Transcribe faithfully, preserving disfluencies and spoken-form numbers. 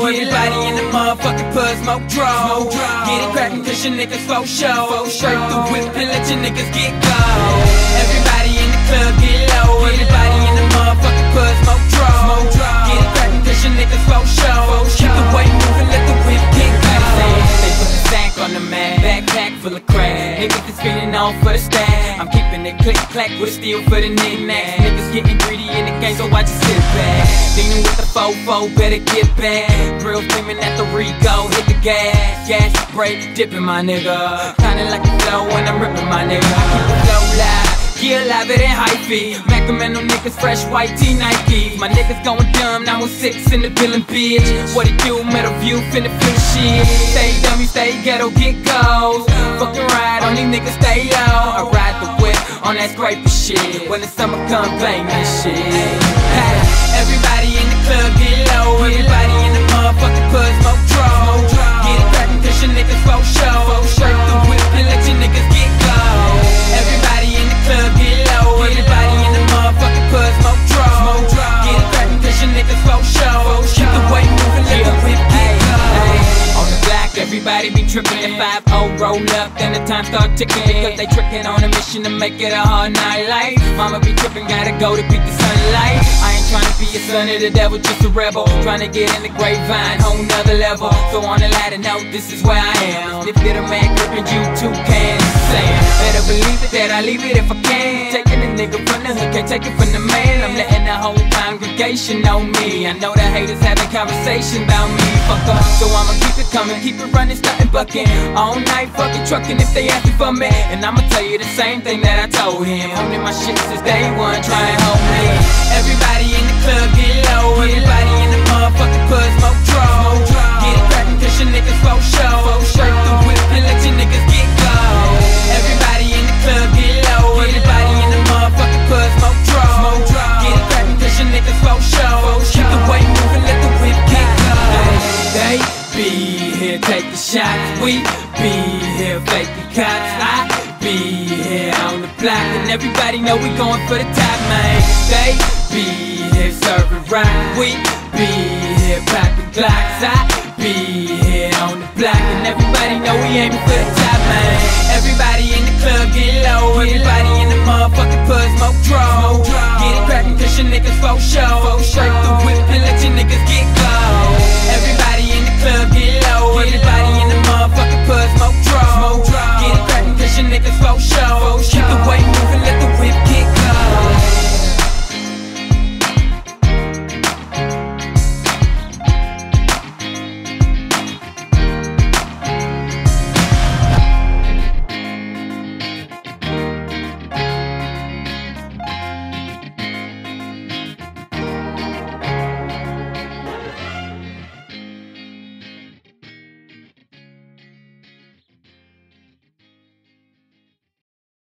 Everybody in the motherfucking pub smoke draw. Get it crackin' cause your niggas for show. Straight the whip and let your niggas get go. Everybody in the club get low. Everybody in the motherfucking pub smoke draw. Get it crackin' cause your niggas for show. Keep the weight moving, let the whip get go. They put the sack on the mat, backpack full of crack. Niggas is feeling on for the stack. I'm keeping it click clack with steel for the knick-knacks. Niggas getting greedy in the game, so I just sit back. Dealing with the fofo, better get back. Real screaming at the Rico, hit the gas, gas brake, dipping my nigga. Kinda like the flow when I'm ripping my nigga. I keep the flow live. Yeah, live it in hyphy. Macamano niggas, fresh white tee Nikes. My niggas going dumb, nine one six in the building, bitch. What it do, metal view, finna feel shit. Stay dummy, stay ghetto, get goals. Fucking ride on these niggas, stay low. I ride the whip on that scraper shit. When the summer come, blame this shit. Hey, everybody in the club get low. Everybody in the motherfucking pub smoke draw. Get it crackin' cause your niggas for show. Straight the whip and let your niggas get go. Everybody in the club get low. Everybody in the motherfucking pub smoke draw. Get it crackin' cause your niggas for show. Keep the weight moving, let the whip get go. On the block, everybody be trippin'. At five oh roll up, then the time start ticking. Because they trickin' on a mission to make it a hard night life. Mama be trippin', gotta go to beat the sunlight. I ain't tryna be a son of the devil, just a rebel. Tryna get in the grapevine, whole nother level. So on the ladder note, this is where I am. If you're the man grippin', you too can say it. Better believe it that I leave it if I can. Taking a nigga from the hood, can't take it from the man. I'm letting the whole congregation know me. I know the haters having conversation about me. Fuck up, so I'ma keep it coming, keep it running, starting bucking. All night fucking trucking if they asking for me. And I'ma tell you the same thing that I told him. Owning my shit since day one, try and hold me. Everybody in the club get low. Everybody in the motherfucking pub smoke draw. Get it crackin' cause your niggas for show. Straight the whip and let your niggas get go. Everybody in the club get low. Everybody in the motherfucking pub smoke draw. Get it crackin' cause your niggas for show. Keep the weight moving, let the whip get go. They be here taking shots. We be here faking cops. I be here on the block. And everybody know we going for the top, man. They be here serving rock. We be here popping Glocks. I be here on the block. And everybody know we aiming for the top, man. Everybody in the club get low. Everybody in the motherfucking pub smoke draw. Get it crackin' cause your niggas for show. Straight the whip and let your niggas get go. Everybody in the club get low. Everybody